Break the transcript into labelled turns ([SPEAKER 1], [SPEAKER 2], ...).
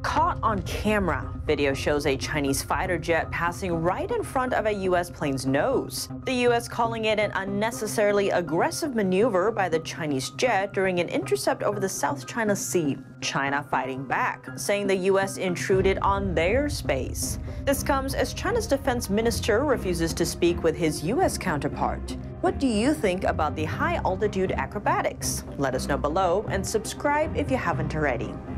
[SPEAKER 1] Caught on camera, video shows a Chinese fighter jet passing right in front of a U.S. plane's nose. The U.S. calling it an unnecessarily aggressive maneuver by the Chinese jet during an intercept over the South China Sea. China fighting back, saying the U.S. intruded on their space. This comes as China's defense minister refuses to speak with his U.S. counterpart. What do you think about the high-altitude acrobatics? Let us know below and subscribe if you haven't already.